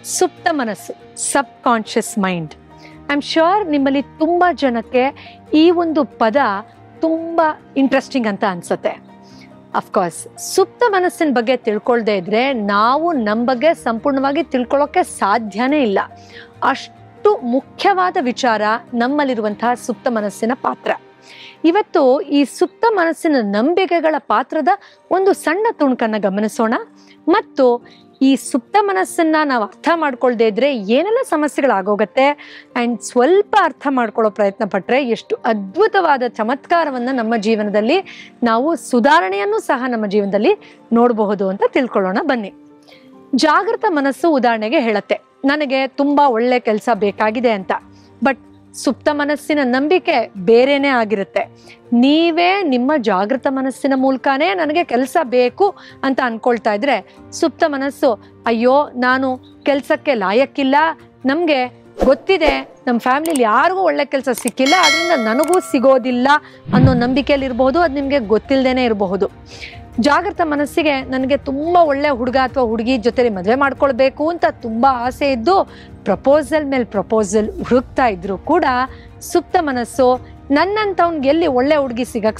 ಸುಪ್ತ ಮನಸ್ಸು, subconscious mind. I am sure ನಿಮ್ಮಲ್ಲಿ ತುಂಬ ಜನಕ್ಕೆ ಈ ಒಂದು ಪದ ತುಂಬ ಇಂಟ್ರೆಸ್ಟಿಂಗ್ ಅಂತ ಅನ್ಸುತ್ತೆ. ಅಫ್ಕೋರ್ಸ್ ಸುಪ್ತ ಮನಸ್ಸಿನ ಬಗ್ಗೆ ತಿಳ್ಕೊಳ್ದೇ ಇದ್ರೆ ನಾವು ನಮ್ಮ ಬಗ್ಗೆ ಸಂಪೂರ್ಣವಾಗಿ ತಿಳ್ಕೊಳ್ಳೋಕೆ ಸಾಧ್ಯನೇ ಇಲ್ಲ. ಅಷ್ಟು ಮುಖ್ಯವಾದ ವಿಚಾರ ನಮ್ಮಲ್ಲಿರುವಂತಹ ಸುಪ್ತ ಮನಸ್ಸಿನ ಪಾತ್ರ. ಇವತ್ತು ಈ ಸುಪ್ತ ಮನಸ್ಸಿನ ನಂಬಿಕೆಗಳ ಪಾತ್ರದ ಒಂದು ಸಣ್ಣ ತುಣುಕನ್ನು ಗಮನಿಸೋಣ. ಮತ್ತು ಈ ಸುಪ್ತ ಮನಸ್ಸನ್ನ ನಾವು ಅರ್ಥ ಮಾಡ್ಕೊಳ್ದೇ ಇದ್ರೆ ಏನೆಲ್ಲ ಸಮಸ್ಯೆಗಳಾಗೋಗತ್ತೆ ಆ್ಯಂಡ್ ಸ್ವಲ್ಪ ಅರ್ಥ ಮಾಡ್ಕೊಳ್ಳೋ ಪ್ರಯತ್ನ ಪಟ್ಟರೆ ಎಷ್ಟು ಅದ್ಭುತವಾದ ಚಮತ್ಕಾರವನ್ನು ನಮ್ಮ ಜೀವನದಲ್ಲಿ ನಾವು ಸುಧಾರಣೆಯನ್ನು ಸಹ ನಮ್ಮ ಜೀವನದಲ್ಲಿ ನೋಡಬಹುದು ಅಂತ ತಿಳ್ಕೊಳ್ಳೋಣ ಬನ್ನಿ. ಜಾಗೃತ ಮನಸ್ಸು ಉದಾಹರಣೆಗೆ ಹೇಳುತ್ತೆ, ನನಗೆ ತುಂಬ ಒಳ್ಳೆ ಕೆಲಸ ಬೇಕಾಗಿದೆ ಅಂತ. ಬಟ್ ಸುಪ್ತ ಮನಸ್ಸಿನ ನಂಬಿಕೆ ಬೇರೆನೇ ಆಗಿರುತ್ತೆ. ನೀವೇ ನಿಮ್ಮ ಜಾಗೃತ ಮನಸ್ಸಿನ ಮೂಲಕನೇ ನನಗೆ ಕೆಲಸ ಬೇಕು ಅಂತ ಅನ್ಕೊಳ್ತಾ ಇದ್ರೆ ಸುಪ್ತ ಮನಸ್ಸು ಅಯ್ಯೋ ನಾನು ಕೆಲಸಕ್ಕೆ ಲಾಯಕ್ಕಿಲ್ಲ, ನಮಗೆ ಗೊತ್ತಿದೆ ನಮ್ಮ ಫ್ಯಾಮಿಲಿಲಿ ಯಾರಿಗೂ ಒಳ್ಳೆ ಕೆಲಸ ಸಿಕ್ಕಿಲ್ಲ, ಅದರಿಂದ ನನಗೂ ಸಿಗೋದಿಲ್ಲ ಅನ್ನೋ ನಂಬಿಕೆಯಲ್ಲಿ ಇರಬಹುದು. ಅದು ನಿಮಗೆ ಗೊತ್ತಿಲ್ಲದೇನೆ ಇರಬಹುದು. ಜಾಗೃತ ಮನಸ್ಸಿಗೆ ನನಗೆ ತುಂಬ ಒಳ್ಳೆ ಹುಡುಗ ಅಥವಾ ಹುಡುಗಿ ಜೊತೆ ಮದುವೆ ಮಾಡ್ಕೊಳ್ಬೇಕು ಅಂತ ತುಂಬ ಆಸೆ ಇದ್ದು ಪ್ರಪೋಸಲ್ ಮೇಲೆ ಪ್ರಪೋಸಲ್ ಹುಡುಕ್ತಾ ಇದ್ರು ಕೂಡ ಸುಪ್ತ ಮನಸ್ಸು ನನ್ನಂತವ್ನಿಗೆ ಎಲ್ಲಿ ಒಳ್ಳೆ ಹುಡುಗಿ ಸಿಗಕ್ಕೆ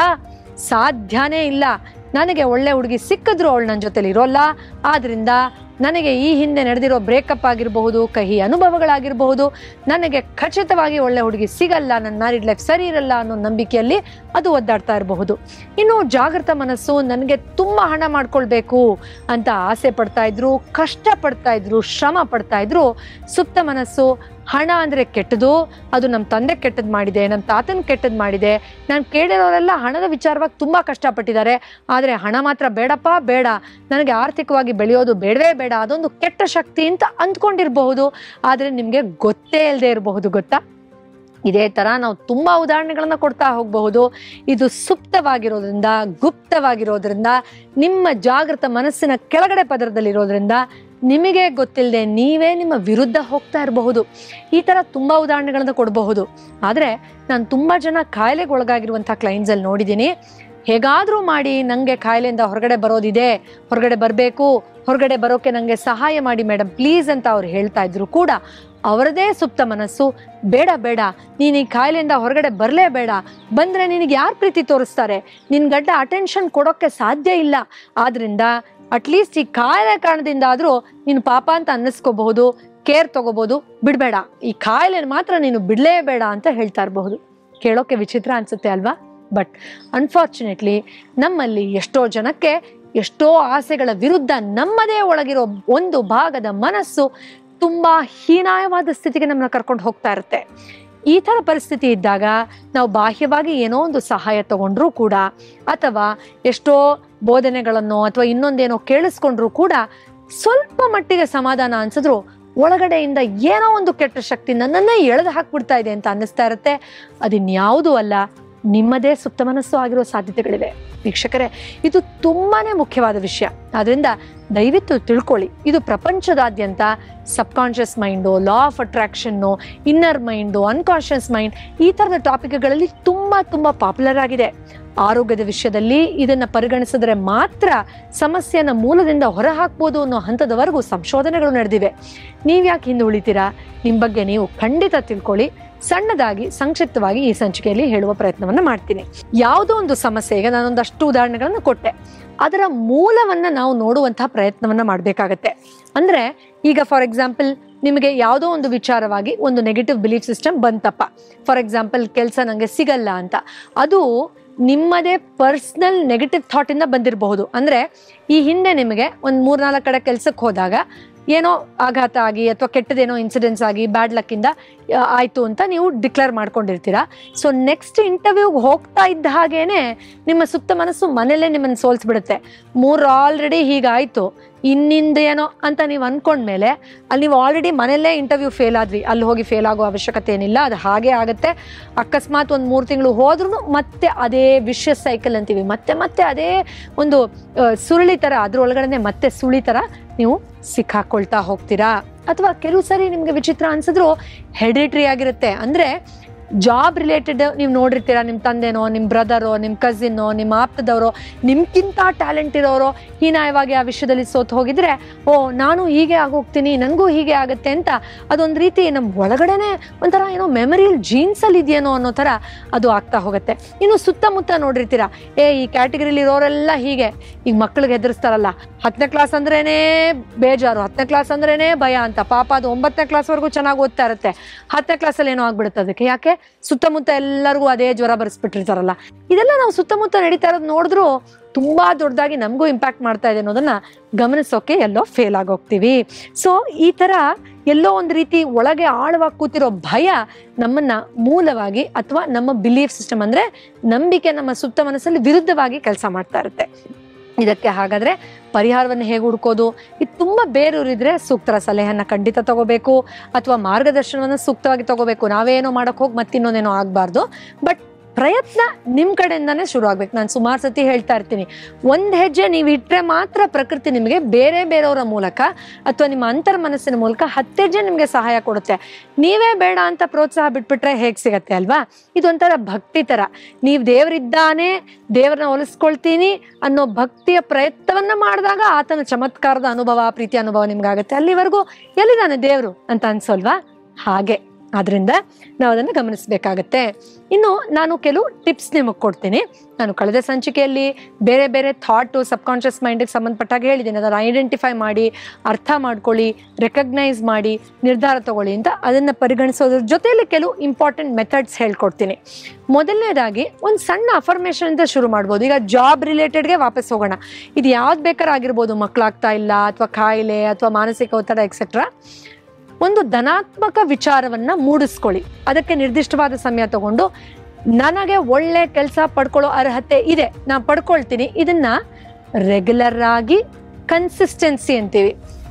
ಸಾಧ್ಯನೇ ಇಲ್ಲ, ನನಗೆ ಒಳ್ಳೆ ಹುಡುಗಿ ಸಿಕ್ಕಿದ್ರು ಅವಳು ನನ್ನ ಜೊತೆಲಿ ಇರೋಲ್ಲ, ಆದ್ರಿಂದ ನನಗೆ ಈ ಹಿಂದೆ ನಡೆದಿರೋ ಬ್ರೇಕಪ್ ಆಗಿರಬಹುದು, ಕಹಿ ಅನುಭವಗಳಾಗಿರಬಹುದು, ನನಗೆ ಖಚಿತವಾಗಿ ಒಳ್ಳೆ ಹುಡುಗಿ ಸಿಗಲ್ಲ, ನನ್ನ ಮ್ಯಾರಿಡ್ ಲೈಫ್ ಸರಿ ಇರಲ್ಲ ಅನ್ನೋ ನಂಬಿಕೆಯಲ್ಲಿ ಅದು ಒದ್ದಾಡ್ತಾ ಇರಬಹುದು. ಇನ್ನು ಜಾಗೃತ ಮನಸ್ಸು ನನಗೆ ತುಂಬ ಹಣ ಮಾಡ್ಕೊಳ್ಬೇಕು ಅಂತ ಆಸೆ ಪಡ್ತಾ ಇದ್ರು, ಕಷ್ಟ ಪಡ್ತಾ ಇದ್ರು, ಶ್ರಮ ಪಡ್ತಾ ಇದ್ರು. ಸುಪ್ತ ಮನಸ್ಸು ಹಣ ಅಂದರೆ ಕೆಟ್ಟದು, ಅದು ನಮ್ಮ ತಂದೆ ಕೆಟ್ಟದ್ದು ಮಾಡಿದೆ, ನಮ್ಮ ತಾತನ ಕೆಟ್ಟದ್ದು ಮಾಡಿದೆ, ನಾನು ಕೇಳಿರೋರೆಲ್ಲ ಹಣದ ವಿಚಾರವಾಗಿ ತುಂಬ ಕಷ್ಟಪಟ್ಟಿದ್ದಾರೆ, ಆದರೆ ಹಣ ಮಾತ್ರ ಬೇಡಪ್ಪ ಬೇಡ, ನನಗೆ ಆರ್ಥಿಕವಾಗಿ ಬೆಳೆಯೋದು ಬೇಡವೇ ಬೇಡ, ಅದೊಂದು ಕೆಟ್ಟ ಶಕ್ತಿ ಅಂತ ಅಂದ್ಕೊಂಡಿರಬಹುದು. ಆದರೆ ನಿಮಗೆ ಗೊತ್ತೇ ಇಲ್ಲದೆ ಇರಬಹುದು. ಗೊತ್ತಾ? ಇದೇ ಥರ ನಾವು ತುಂಬ ಉದಾಹರಣೆಗಳನ್ನು ಕೊಡ್ತಾ ಹೋಗಬಹುದು. ಇದು ಸುಪ್ತವಾಗಿರೋದ್ರಿಂದ, ಗುಪ್ತವಾಗಿರೋದ್ರಿಂದ, ನಿಮ್ಮ ಜಾಗೃತ ಮನಸ್ಸಿನ ಕೆಳಗಡೆ ಪದರದಲ್ಲಿರೋದ್ರಿಂದ ನಿಮಗೆ ಗೊತ್ತಿಲ್ಲದೆ ನೀವೇ ನಿಮ್ಮ ವಿರುದ್ಧ ಹೋಗ್ತಾ ಇರಬಹುದು. ಈ ಥರ ತುಂಬ ಉದಾಹರಣೆಗಳನ್ನು ಕೊಡಬಹುದು. ಆದರೆ ನಾನು ತುಂಬ ಜನ ಕಾಯಿಲೆಗೆ ಒಳಗಾಗಿರುವಂಥ ಕ್ಲೈಂಟ್ಸಲ್ಲಿ ನೋಡಿದ್ದೀನಿ, ಹೇಗಾದರೂ ಮಾಡಿ ನನಗೆ ಕಾಯಿಲೆಯಿಂದ ಹೊರಗಡೆ ಬರೋದಿದೆ, ಹೊರಗಡೆ ಬರಬೇಕು, ಹೊರಗಡೆ ಬರೋಕ್ಕೆ ನನಗೆ ಸಹಾಯ ಮಾಡಿ ಮೇಡಮ್ ಪ್ಲೀಸ್ ಅಂತ ಅವ್ರು ಹೇಳ್ತಾ ಇದ್ರು ಕೂಡ ಅವರದೇ ಸುಪ್ತ ಮನಸ್ಸು ಬೇಡ ಬೇಡ, ನೀನು ಈ ಕಾಯಿಲೆಯಿಂದ ಹೊರಗಡೆ ಬರಲೇಬೇಡ, ಬಂದರೆ ನಿನಗೆ ಯಾರು ಪ್ರೀತಿ ತೋರಿಸ್ತಾರೆ, ನಿನ್ನ ಗಂಡ ಅಟೆನ್ಷನ್ ಕೊಡೋಕ್ಕೆ ಸಾಧ್ಯ ಇಲ್ಲ, ಆದ್ರಿಂದ ಅಟ್ಲೀಸ್ಟ್ ಈ ಕಾಯಿಲೆ ಕಾರಣದಿಂದ ಆದರೂ ನೀನು ಪಾಪ ಅಂತ ಅನ್ನಿಸ್ಕೋಬಹುದು, ಕೇರ್ ತಗೋಬಹುದು, ಬಿಡಬೇಡ, ಈ ಕಾಯಿಲೆ ಮಾತ್ರ ನೀನು ಬಿಡಲೇಬೇಡ ಅಂತ ಹೇಳ್ತಾ ಇರಬಹುದು. ಕೇಳೋಕ್ಕೆ ವಿಚಿತ್ರ ಅನ್ಸುತ್ತೆ ಅಲ್ವಾ? ಬಟ್ ಅನ್ಫಾರ್ಚುನೇಟ್ಲಿ ನಮ್ಮಲ್ಲಿ ಎಷ್ಟೋ ಜನಕ್ಕೆ ಎಷ್ಟೋ ಆಸೆಗಳ ವಿರುದ್ಧ ನಮ್ಮದೇ ಒಳಗಿರೋ ಒಂದು ಭಾಗದ ಮನಸ್ಸು ತುಂಬ ಹೀನಾಯವಾದ ಸ್ಥಿತಿಗೆ ನಮ್ಮನ್ನ ಕರ್ಕೊಂಡು ಹೋಗ್ತಾ ಇರುತ್ತೆ. ಈ ಥರ ಪರಿಸ್ಥಿತಿ ಇದ್ದಾಗ ನಾವು ಬಾಹ್ಯವಾಗಿ ಏನೋ ಒಂದು ಸಹಾಯ ತಗೊಂಡ್ರೂ ಕೂಡ ಅಥವಾ ಎಷ್ಟೋ ಬೋಧನೆಗಳನ್ನು ಅಥವಾ ಇನ್ನೊಂದೇನೋ ಕೇಳಿಸ್ಕೊಂಡ್ರೂ ಕೂಡ ಸ್ವಲ್ಪ ಮಟ್ಟಿಗೆ ಸಮಾಧಾನ ಅನ್ಸಿದ್ರು ಒಳಗಡೆಯಿಂದ ಏನೋ ಒಂದು ಕೆಟ್ಟ ಶಕ್ತಿ ನನ್ನನ್ನೇ ಎಳೆದು ಹಾಕ್ಬಿಡ್ತಾ ಇದೆ ಅಂತ ಅನ್ನಿಸ್ತಾ ಇರುತ್ತೆ. ಅದಿನ್ಯಾವುದೂ ಅಲ್ಲ, ನಿಮ್ಮದೇ ಸುಪ್ತ ಮನಸ್ಸು ಆಗಿರೋ ಸಾಧ್ಯತೆಗಳಿವೆ. ವೀಕ್ಷಕರೇ, ಇದು ತುಂಬಾನೇ ಮುಖ್ಯವಾದ ವಿಷಯ. ಆದ್ರಿಂದ ದಯವಿಟ್ಟು ತಿಳ್ಕೊಳ್ಳಿ, ಇದು ಪ್ರಪಂಚದಾದ್ಯಂತ subconscious mind, law of attraction, inner mind, unconscious mind ಈ ಥರದ ಟಾಪಿಕ್ಗಳಲ್ಲಿ ತುಂಬ ಪಾಪ್ಯುಲರ್ ಆಗಿದೆ. ಆರೋಗ್ಯದ ವಿಷಯದಲ್ಲಿ ಇದನ್ನ ಪರಿಗಣಿಸಿದ್ರೆ ಮಾತ್ರ ಸಮಸ್ಯೆನ ಮೂಲದಿಂದ ಹೊರಹಾಕ್ಬೋದು ಅನ್ನೋ ಹಂತದವರೆಗೂ ಸಂಶೋಧನೆಗಳು ನಡೆದಿವೆ. ನೀವ್ಯಾಕೆ ಹಿಂದೆ ಉಳಿತೀರಾ? ನಿಮ್ಮ ಬಗ್ಗೆ ನೀವು ಖಂಡಿತ ತಿಳ್ಕೊಳ್ಳಿ. ಸಣ್ಣದಾಗಿ ಸಂಕ್ಷಿಪ್ತವಾಗಿ ಈ ಸಂಚಿಕೆಯಲ್ಲಿ ಹೇಳುವ ಪ್ರಯತ್ನವನ್ನ ಮಾಡ್ತೀನಿ. ಯಾವುದೋ ಒಂದು ಸಮಸ್ಯೆಗೆ ನಾನೊಂದಷ್ಟು ಉದಾಹರಣೆಗಳನ್ನು ಕೊಟ್ಟೆ, ಅದರ ಮೂಲವನ್ನ ನಾವು ನೋಡುವಂತಹ ಪ್ರಯತ್ನವನ್ನ ಮಾಡಬೇಕಾಗತ್ತೆ. ಅಂದ್ರೆ ಈಗ ಫಾರ್ ಎಕ್ಸಾಂಪಲ್ ನಿಮಗೆ ಯಾವುದೋ ಒಂದು ವಿಚಾರವಾಗಿ ಒಂದು ನೆಗೆಟಿವ್ ಬಿಲೀಫ್ ಸಿಸ್ಟಮ್ ಬಂತಪ್ಪ. ಫಾರ್ ಎಕ್ಸಾಂಪಲ್ ಕೆಲಸ ನನಗೆ ಸಿಗಲ್ಲ ಅಂತ, ಅದು ನಿಮ್ಮದೇ ಪರ್ಸ್ನಲ್ ನೆಗೆಟಿವ್ ಥಾಟ್ ಇಂದ ಬಂದಿರಬಹುದು. ಅಂದ್ರೆ ಈ ಹಿಂದೆ ನಿಮಗೆ ಒಂದು 3-4 ಕಡೆ ಕೆಲ್ಸಕ್ಕೆ ಹೋದಾಗ ಏನೋ ಆಘಾತ ಆಗಿ ಅಥವಾ ಕೆಟ್ಟದೇನೋ ಇನ್ಸಿಡೆನ್ಸ್ ಆಗಿ ಬ್ಯಾಡ್ ಲಕ್ ಇಂದ ಆಯ್ತು ಅಂತ ನೀವು ಡಿಕ್ಲೇರ್ ಮಾಡ್ಕೊಂಡಿರ್ತೀರಾ. ಸೊ ನೆಕ್ಸ್ಟ್ ಇಂಟರ್ವ್ಯೂಗೆ ಹೋಗ್ತಾ ಇದ್ದ ಹಾಗೇನೆ ನಿಮ್ಮ ಸುಪ್ತ ಮನಸ್ಸು ಮನೇಲೆ ನಿಮ್ಮನ್ನು ಸೋಲ್ಸ್ಬಿಡುತ್ತೆ. ಆಲ್ರೆಡಿ ಹೀಗಾಯ್ತು, ಇನ್ನಿಂದ ಏನೋ ಅಂತ ನೀವು ಅನ್ಕೊಂಡ್ಮೇಲೆ ಅಲ್ಲಿ ನೀವು ಆಲ್ರೆಡಿ ಮನೆಯಲ್ಲೇ ಇಂಟರ್ವ್ಯೂ ಫೇಲ್ ಆದ್ರಿ, ಅಲ್ಲಿ ಹೋಗಿ ಫೇಲ್ ಆಗೋ ಅವಶ್ಯಕತೆ ಏನಿಲ್ಲ, ಅದು ಹಾಗೆ ಆಗುತ್ತೆ. ಅಕಸ್ಮಾತ್ ಒಂದು 3 ತಿಂಗಳು ಹೋದ್ರೂ ಮತ್ತೆ ಅದೇ ವಿಷಯಸ್ ಸೈಕಲ್ ಅಂತೀವಿ, ಮತ್ತೆ ಅದೇ ಒಂದು ಸುರುಳಿ ಥರ, ಅದ್ರೊಳಗಡೆ ಮತ್ತೆ ಸುಳಿ ಥರ ನೀವು ಸಿಕ್ಕಾಕೊಳ್ತಾ ಹೋಗ್ತೀರಾ. ಅಥವಾ ಕೆಲವು ಸರಿ ನಿಮ್ಗೆ ವಿಚಿತ್ರ ಅನ್ಸಿದ್ರು ಹೆರಿಡಿಟರಿ ಆಗಿರುತ್ತೆ. ಅಂದ್ರೆ ಜಾಬ್ ರಿಲೇಟೆಡ್ ನೀವು ನೋಡಿರ್ತೀರಾ, ನಿಮ್ಮ ತಂದೆನೋ, ನಿಮ್ಮ ಬ್ರದರೋ, ನಿಮ್ಮ ಕಸಿನ್ನೋ, ನಿಮ್ಮ ಆಪ್ತದವರೋ, ನಿಮ್ಗಿಂತ ಟ್ಯಾಲೆಂಟ್ ಇರೋರು ಹೀನಾಯವಾಗಿ ಆ ವಿಷಯದಲ್ಲಿ ಸೋತು ಹೋಗಿದ್ರೆ, ಓ ನಾನು ಹೀಗೆ ಆಗೋಗ್ತೀನಿ, ನನಗೂ ಹೀಗೆ ಆಗುತ್ತೆ ಅಂತ ಅದೊಂದು ರೀತಿ ನಮ್ಮ ಒಳಗಡೆನೆ ಒಂಥರ ಏನೋ ಮೆಮರಿಯಲ್ಲಿ ಜೀನ್ಸಲ್ಲಿ ಇದೆಯೇನೋ ಅನ್ನೋ ಥರ ಅದು ಆಗ್ತಾ ಹೋಗುತ್ತೆ. ಇನ್ನು ಸುತ್ತಮುತ್ತ ನೋಡಿರ್ತೀರಾ, ಈ ಕ್ಯಾಟಗರಿಲಿ ಇರೋರೆಲ್ಲ ಹೀಗೆ. ಈಗ ಮಕ್ಕಳಿಗೆ ಹೆದರಿಸ್ತಾರಲ್ಲ, 10ನೇ ಕ್ಲಾಸ್ ಅಂದ್ರೇನೆ ಬೇಜಾರು, 10ನೇ ಕ್ಲಾಸ್ ಅಂದ್ರೇನೆ ಭಯ ಅಂತ. ಪಾಪ ಅದು 9ನೇ ಕ್ಲಾಸ್ವರೆಗೂ ಚೆನ್ನಾಗಿ ಓದ್ತಾ ಇರುತ್ತೆ, 10ನೇ ಕ್ಲಾಸಲ್ಲಿ ಏನೋ ಆಗ್ಬಿಡುತ್ತೆ. ಅದಕ್ಕೆ ಯಾಕೆ? ಸುತ್ತಮುತ್ತ ಎಲ್ಲರಿಗೂ ಅದೇ ಜ್ವರ ಬರೆಸ್ಬಿಟ್ಟಿರ್ತಾರಲ್ಲ. ಇದೆಲ್ಲ ನಾವು ಸುತ್ತಮುತ್ತ ನಡೀತಾ ಇರೋದು ನೋಡಿದ್ರು ತುಂಬಾ ದೊಡ್ಡದಾಗಿ ನಮಗೂ ಇಂಪ್ಯಾಕ್ಟ್ ಮಾಡ್ತಾ ಇದೆ ಅನ್ನೋದನ್ನ ಗಮನಿಸೋಕೆ ಎಲ್ಲೋ ಫೇಲ್ ಆಗೋಗ್ತೀವಿ. ಸೊ ಈ ತರ ಎಲ್ಲೋ ಒಂದು ರೀತಿ ಒಳಗೆ ಆಳವಾಗಿ ಕೂತಿರೋ ಭಯ ನಮ್ಮನ್ನ ಮೂಲವಾಗಿ ಅಥವಾ ನಮ್ಮ ಬಿಲೀಫ್ ಸಿಸ್ಟಮ್ ಅಂದ್ರೆ ನಂಬಿಕೆ ನಮ್ಮ ಸುತ್ತ ಮನಸ್ಸಲ್ಲಿ ವಿರುದ್ಧವಾಗಿ ಕೆಲಸ ಮಾಡ್ತಾ ಇರುತ್ತೆ. ಇದಕ್ಕೆ ಹಾಗಾದ್ರೆ ಪರಿಹಾರವನ್ನು ಹೇಗೆ ಹುಡ್ಕೋದು? ಇದು ತುಂಬ ಬೇರೆಯವರಿದ್ರೆ ಸೂಕ್ತರ ಸಲಹೆಯನ್ನ ಖಂಡಿತ ತಗೋಬೇಕು, ಅಥವಾ ಮಾರ್ಗದರ್ಶನವನ್ನು ಸೂಕ್ತವಾಗಿ ತಗೋಬೇಕು. ನಾವೇನೋ ಮಾಡಕ್ ಹೋಗಿ ಮತ್ತಿನ್ನೊಂದೇನೋ ಆಗ್ಬಾರ್ದು. ಬಟ್ ಪ್ರಯತ್ನ ನಿಮ್ಮ ಕಡೆಯಿಂದಾನೇ ಶುರು ಆಗ್ಬೇಕು. ನಾನು ಸುಮಾರು ಸತಿ ಹೇಳ್ತಾ ಇರ್ತೀನಿ, ಒಂದು ಹೆಜ್ಜೆ ನೀವು ಇಟ್ಟರೆ ಮಾತ್ರ ಪ್ರಕೃತಿ ನಿಮಗೆ ಬೇರೆಯವರ ಮೂಲಕ ಅಥವಾ ನಿಮ್ಮ ಅಂತರ ಮನಸ್ಸಿನ ಮೂಲಕ 10 ಹೆಜ್ಜೆ ನಿಮಗೆ ಸಹಾಯ ಕೊಡುತ್ತೆ. ನೀವೇ ಬೇಡ ಅಂತ ಪ್ರೋತ್ಸಾಹ ಬಿಟ್ಬಿಟ್ರೆ ಹೇಗೆ ಸಿಗತ್ತೆ ಅಲ್ವಾ? ಇದೊಂಥರ ಭಕ್ತಿ ಥರ. ನೀವು ದೇವರಿದ್ದಾನೆ, ದೇವರನ್ನ ಒಲಿಸ್ಕೊಳ್ತೀನಿ ಅನ್ನೋ ಭಕ್ತಿಯ ಪ್ರಯತ್ನವನ್ನ ಮಾಡಿದಾಗ ಆತನ ಚಮತ್ಕಾರದ ಅನುಭವ, ಪ್ರೀತಿ ಅನುಭವ ನಿಮ್ಗಾಗತ್ತೆ. ಅಲ್ಲಿವರೆಗೂ ಎಲ್ಲಿದ್ದಾನೆ ದೇವರು ಅಂತ ಅನ್ಸೋಲ್ವಾ? ಹಾಗೆ ಆದ್ರಿಂದ ನಾವು ಅದನ್ನು ಗಮನಿಸಬೇಕಾಗತ್ತೆ. ಇನ್ನು ನಾನು ಕೆಲವು ಟಿಪ್ಸ್ ನಿಮಗೆ ಕೊಡ್ತೀನಿ. ನಾನು ಕಳೆದ ಸಂಚಿಕೆಯಲ್ಲಿ ಬೇರೆ ಬೇರೆ ಥಾಟು ಸಬ್ಕಾನ್ಷಿಯಸ್ ಮೈಂಡಿಗೆ ಸಂಬಂಧಪಟ್ಟಾಗ ಹೇಳಿದ್ದೀನಿ. ಅದನ್ನು ಐಡೆಂಟಿಫೈ ಮಾಡಿ, ಅರ್ಥ ಮಾಡ್ಕೊಳ್ಳಿ, ರೆಕಗ್ನೈಸ್ ಮಾಡಿ, ನಿರ್ಧಾರ ತಗೊಳ್ಳಿ ಅಂತ ಅದನ್ನು ಪರಿಗಣಿಸೋದ್ರ ಜೊತೆಯಲ್ಲಿ ಕೆಲವು ಇಂಪಾರ್ಟೆಂಟ್ ಮೆಥಡ್ಸ್ ಹೇಳ್ಕೊಡ್ತೀನಿ. ಮೊದಲನೇದಾಗಿ ಒಂದು ಸಣ್ಣ ಅಫರ್ಮೇಷನ್ ಅಂತ ಶುರು ಮಾಡ್ಬೋದು. ಈಗ ಜಾಬ್ ರಿಲೇಟೆಡ್ಗೆ ವಾಪಸ್ ಹೋಗೋಣ. ಇದು ಯಾವ್ದು ಬೇಕಾದ್ರೂ ಆಗಿರ್ಬೋದು, ಮಕ್ಕಳಾಗ್ತಾ ಇಲ್ಲ ಅಥವಾ ಕಾಯಿಲೆ ಅಥವಾ ಮಾನಸಿಕ ಒತ್ತಡ ಎಕ್ಸೆಟ್ರಾ. ಒಂದು ಧನಾತ್ಮಕ ವಿಚಾರವನ್ನ ಮೂಡಿಸ್ಕೊಳ್ಳಿ. ಅದಕ್ಕೆ ನಿರ್ದಿಷ್ಟವಾದ ಸಮಯ ತಗೊಂಡು, ನನಗೆ ಒಳ್ಳೆ ಕೆಲಸ ಪಡ್ಕೊಳ್ಳೋ ಅರ್ಹತೆ ಇದೆ, ನಾನು ಪಡ್ಕೊಳ್ತೀನಿ. ಇದನ್ನ ರೆಗ್ಯುಲರ್ ಆಗಿ ಕನ್ಸಿಸ್ಟೆನ್ಸಿ ಅಂತೀವಿ,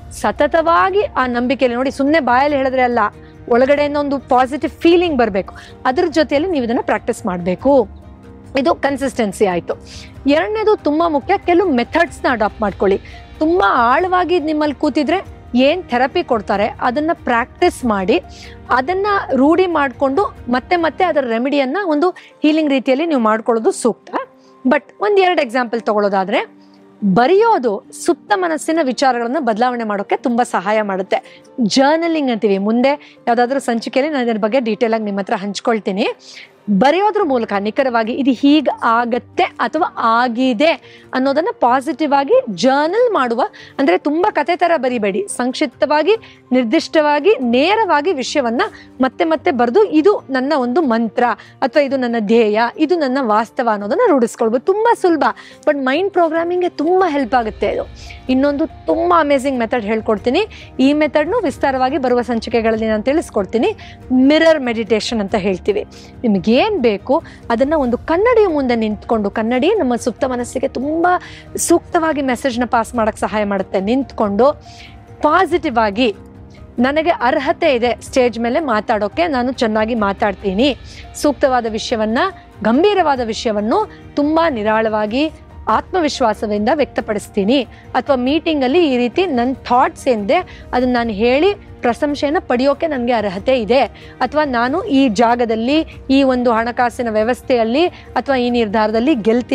ಸತತವಾಗಿ ಆ ನಂಬಿಕೆಯಲ್ಲಿ ನೋಡಿ. ಸುಮ್ಮನೆ ಬಾಯಲ್ಲಿ ಹೇಳಿದ್ರೆ ಅಲ್ಲ, ಒಳಗಡೆಯಿಂದ ಒಂದು ಪಾಸಿಟಿವ್ ಫೀಲಿಂಗ್ ಬರಬೇಕು. ಅದ್ರ ಜೊತೆಯಲ್ಲಿ ನೀವು ಇದನ್ನ ಪ್ರಾಕ್ಟೀಸ್ ಮಾಡಬೇಕು. ಇದು ಕನ್ಸಿಸ್ಟೆನ್ಸಿ ಆಯಿತು. ಎರಡನೇದು ತುಂಬಾ ಮುಖ್ಯ, ಕೆಲವು ಮೆಥಡ್ಸ್ನ ಅಡಾಪ್ಟ್ ಮಾಡ್ಕೊಳ್ಳಿ. ತುಂಬಾ ಆಳವಾಗಿ ನಿಮ್ಮಲ್ಲಿ ಕೂತಿದ್ರೆ ಏನ್ ಥೆರಪಿ ಕೊಡ್ತಾರೆ ಅದನ್ನ ಪ್ರಾಕ್ಟೀಸ್ ಮಾಡಿ, ಅದನ್ನ ರೂಢಿ ಮಾಡಿಕೊಂಡು ಮತ್ತೆ ಮತ್ತೆ ಅದರ ರೆಮಿಡಿಯನ್ನ ಒಂದು ಹೀಲಿಂಗ್ ರೀತಿಯಲ್ಲಿ ನೀವು ಮಾಡ್ಕೊಳ್ಳೋದು ಸೂಕ್ತ. ಬಟ್ 1-2 ಎಕ್ಸಾಂಪಲ್ ತಗೊಳ್ಳೋದಾದ್ರೆ, ಬರೆಯೋದು ಸುತ್ತ ಮನಸ್ಸಿನ ವಿಚಾರಗಳನ್ನ ಬದಲಾವಣೆ ಮಾಡೋಕೆ ತುಂಬಾ ಸಹಾಯ ಮಾಡುತ್ತೆ. ಜರ್ನಲಿಂಗ್ ಅಂತೀವಿ. ಮುಂದೆ ಯಾವ್ದಾದ್ರು ಸಂಚಿಕೆಯಲ್ಲಿ ನಾನು ಇದರ ಬಗ್ಗೆ ಡೀಟೇಲ್ ಆಗಿ ನಿಮ್ಮ ಹತ್ರ ಹಂಚ್ಕೊಳ್ತೀನಿ. ಬರೆಯೋದ್ರ ಮೂಲಕ ನಿಖರವಾಗಿ ಇದು ಹೀಗೆ ಆಗತ್ತೆ ಅಥವಾ ಆಗಿದೆ ಅನ್ನೋದನ್ನ ಪಾಸಿಟಿವ್ ಆಗಿ ಜರ್ನಲ್ ಮಾಡುವ, ಅಂದ್ರೆ ತುಂಬಾ ಕತೆ ತರ ಬರಿಬೇಡಿ, ಸಂಕ್ಷಿಪ್ತವಾಗಿ, ನಿರ್ದಿಷ್ಟವಾಗಿ, ನೇರವಾಗಿ ವಿಷಯವನ್ನ ಮತ್ತೆ ಮತ್ತೆ ಬರೆದು ಇದು ನನ್ನ ಒಂದು ಮಂತ್ರ ಅಥವಾ ಇದು ನನ್ನ ಧ್ಯೇಯ, ಇದು ನನ್ನ ವಾಸ್ತವ ಅನ್ನೋದನ್ನ ರೂಢಿಸ್ಕೊಳ್ಬೋದು. ತುಂಬಾ ಸುಲಭ, ಬಟ್ ಮೈಂಡ್ ಪ್ರೋಗ್ರಾಮಿಂಗ್ಗೆ ತುಂಬಾ ಹೆಲ್ಪ್ ಆಗುತ್ತೆ ಇದು. ಇನ್ನೊಂದು ತುಂಬಾ ಅಮೇಸಿಂಗ್ ಮೆಥಡ್ ಹೇಳ್ಕೊಡ್ತೀನಿ. ಈ ಮೆಥಡ್ನು ವಿಸ್ತಾರವಾಗಿ ಬರುವ ಸಂಚಿಕೆಗಳಲ್ಲಿ ನಾನು ತಿಳಿಸ್ಕೊಡ್ತೀನಿ. ಮಿರರ್ ಮೆಡಿಟೇಷನ್ ಅಂತ ಹೇಳ್ತೀವಿ. ನಿಮಗೆ ಏನ್ ಬೇಕು ಅದನ್ನ ಒಂದು ಕನ್ನಡಿಯ ಮುಂದೆ ನಿಂತ್ಕೊಂಡು, ಕನ್ನಡಿ ನಮ್ಮ ಸುಪ್ತ ಮನಸ್ಸಿಗೆ ತುಂಬಾ ಸೂಕ್ತವಾಗಿ ಮೆಸೇಜ್ನ ಪಾಸ್ ಮಾಡಕ್ ಸಹಾಯ ಮಾಡುತ್ತೆ. ನಿಂತ್ಕೊಂಡು ಪಾಸಿಟಿವ್ ಆಗಿ, ನನಗೆ ಅರ್ಹತೆ ಇದೆ ಸ್ಟೇಜ್ ಮೇಲೆ ಮಾತಾಡೋಕೆ, ನಾನು ಚೆನ್ನಾಗಿ ಮಾತಾಡ್ತೀನಿ, ಸೂಕ್ತವಾದ ವಿಷಯವನ್ನ, ಗಂಭೀರವಾದ ವಿಷಯವನ್ನು ತುಂಬಾ ನಿರಾಳವಾಗಿ ಆತ್ಮವಿಶ್ವಾಸದಿಂದ ವ್ಯಕ್ತಪಡಿಸ್ತೀನಿ, ಅಥವಾ ಮೀಟಿಂಗ್ ಅಲ್ಲಿ ಈ ರೀತಿ ನನ್ನ ಥಾಟ್ಸ್ ಏನಿದೆ ಅದನ್ನ ನಾನು ಹೇಳಿ ಪ್ರಶಂಸೆಯನ್ನು ಪಡೆಯೋಕೆ ನನಗೆ ಅರ್ಹತೆ ಇದೆ, ಅಥವಾ ನಾನು ಈ ಜಾಗದಲ್ಲಿ, ಈ ಒಂದು ಹಣಕಾಸಿನ ವ್ಯವಸ್ಥೆಯಲ್ಲಿ ಅಥವಾ ಈ ನಿರ್ಧಾರದಲ್ಲಿ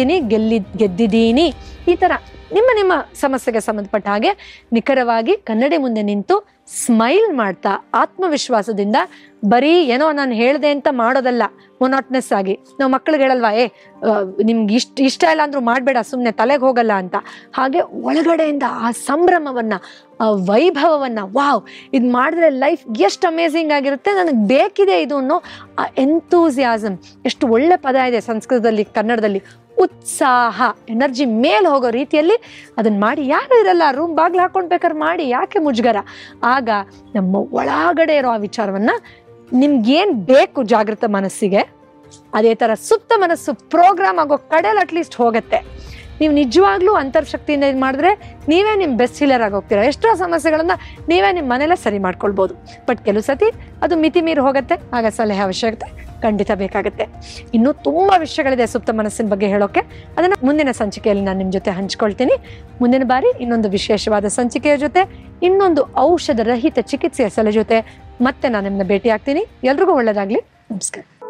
ಗೆದ್ದಿದ್ದೀನಿ. ಈ ತರ ನಿಮ್ಮ ಸಮಸ್ಯೆಗೆ ಸಂಬಂಧಪಟ್ಟ ಹಾಗೆ ನಿಖರವಾಗಿ ಕನ್ನಡಿ ಮುಂದೆ ನಿಂತು ಸ್ಮೈಲ್ ಮಾಡ್ತಾ ಆತ್ಮವಿಶ್ವಾಸದಿಂದ, ಬರೀ ಏನೋ ನಾನು ಹೇಳ್ದೆ ಅಂತ ಮಾಡೋದಲ್ಲ, ಮೊನಾಟ್ನೆಸ್ ಆಗಿ. ನಾವು ಮಕ್ಕಳಿಗೆ ಹೇಳಲ್ವಾ, ನಿಮ್ಗೆ ಇಷ್ಟ ಇಲ್ಲ ಅಂದ್ರೂ ಮಾಡಬೇಡ, ಸುಮ್ಮನೆ ತಲೆಗೆ ಹೋಗಲ್ಲ ಅಂತ. ಹಾಗೆ ಒಳಗಡೆಯಿಂದ ಆ ಸಂಭ್ರಮವನ್ನ, ಆ ವೈಭವವನ್ನ, ವಾವ್ ಇದು ಮಾಡಿದ್ರೆ ಲೈಫ್ ಎಷ್ಟು ಅಮೇಝಿಂಗ್ ಆಗಿರುತ್ತೆ, ನನಗೆ ಬೇಕಿದೆ ಇದು ಅನ್ನೋ ಆ ಎಂತೂಸಿಯಾಸಮ್. ಎಷ್ಟು ಒಳ್ಳೆ ಪದ ಇದೆ ಸಂಸ್ಕೃತದಲ್ಲಿ, ಕನ್ನಡದಲ್ಲಿ, ಉತ್ಸಾಹ, ಎನರ್ಜಿ ಮೇಲೆ ಹೋಗೋ ರೀತಿಯಲ್ಲಿ ಅದನ್ನ ಮಾಡಿ. ಯಾರು ಇರಲ್ಲ, ರೂಮ್ ಬಾಗ್ಲು ಹಾಕೊಂಡ್ ಬೇಕಾದ್ರೆ ಮಾಡಿ, ಯಾಕೆ ಮುಜುಗರ? ಆಗ ನಮ್ಮ ಒಳಗಡೆ ಇರೋ ಆ ವಿಚಾರವನ್ನ, ನಿಮ್ಗೇನ್ ಬೇಕು ಜಾಗೃತ ಮನಸ್ಸಿಗೆ, ಅದೇ ತರ ಸುಪ್ತ ಮನಸ್ಸು ಪ್ರೋಗ್ರಾಮ್ ಆಗೋ ಕಡೆಯಲ್ಲಿ ಅಟ್ಲೀಸ್ಟ್ ಹೋಗುತ್ತೆ. ನೀವು ನಿಜವಾಗ್ಲೂ ಅಂತರ್ಶಕ್ತಿಯಿಂದ ಇದು ಮಾಡಿದ್ರೆ ನೀವೇ ನಿಮ್ಮ ಬೆಸ್ಟ್ ಹೀಲರ್ ಆಗಿ ಹೋಗ್ತೀರಾ. ಎಷ್ಟೋ ಸಮಸ್ಯೆಗಳನ್ನ ನೀವೇ ನಿಮ್ಮ ಮನೇಲೆ ಸರಿ ಮಾಡ್ಕೊಳ್ಬೋದು. ಬಟ್ ಕೆಲವು ಸತಿ ಅದು ಮಿತಿ ಮೀರಿ ಹೋಗುತ್ತೆ, ಆಗ ಸಲಹೆ ಅವಶ್ಯಕತೆ ಖಂಡಿತ ಬೇಕಾಗುತ್ತೆ. ಇನ್ನೂ ತುಂಬಾ ವಿಷಯಗಳಿದೆ ಸುಪ್ತ ಮನಸ್ಸಿನ ಬಗ್ಗೆ ಹೇಳೋಕೆ. ಅದನ್ನ ಮುಂದಿನ ಸಂಚಿಕೆಯಲ್ಲಿ ನಾನು ನಿಮ್ಮ ಜೊತೆ ಹಂಚ್ಕೊಳ್ತೀನಿ. ಮುಂದಿನ ಬಾರಿ ಇನ್ನೊಂದು ವಿಶೇಷವಾದ ಸಂಚಿಕೆಯ ಜೊತೆ, ಇನ್ನೊಂದು ಔಷಧ ರಹಿತ ಚಿಕಿತ್ಸೆಯ ಸಲಹೆ ಜೊತೆ ಮತ್ತೆ ನಾನು ನಿಮ್ಮನ್ನ ಭೇಟಿ ಆಗ್ತೀನಿ. ಎಲ್ರಿಗೂ ಒಳ್ಳೆಯದಾಗ್ಲಿ. ನಮಸ್ಕಾರ.